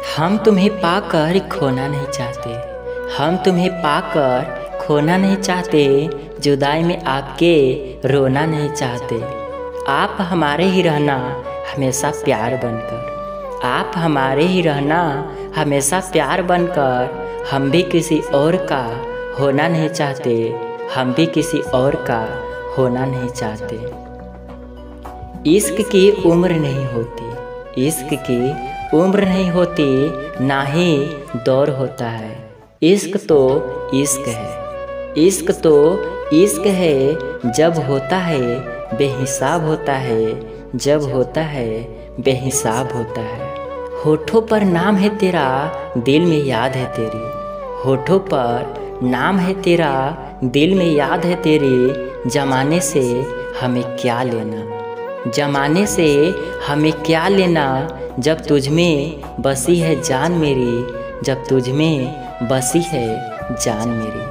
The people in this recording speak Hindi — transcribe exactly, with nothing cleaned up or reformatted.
हम तुम्हें पाकर खोना नहीं चाहते, हम तुम्हें पाकर खोना नहीं चाहते, जुदाई में आपके रोना नहीं चाहते। आप हमारे ही रहना हमेशा प्यार बनकर, आप हमारे ही रहना हमेशा प्यार बनकर। हम भी किसी और का होना नहीं चाहते, हम भी किसी और का होना नहीं चाहते। इश्क की उम्र नहीं होती, इश्क की उम्र नहीं होती, ना ही दौर होता है। इश्क तो इश्क है, इश्क तो इश्क है, जब होता है बेहिसाब होता है, जब होता है बेहिसाब होता है। होठों पर नाम है तेरा, दिल में याद है तेरी, होठों पर नाम है तेरा, दिल में याद है तेरी। जमाने से हमें क्या लेना, जमाने से हमें क्या लेना, जब तुझ में बसी है जान मेरी, जब तुझ में बसी है जान मेरी।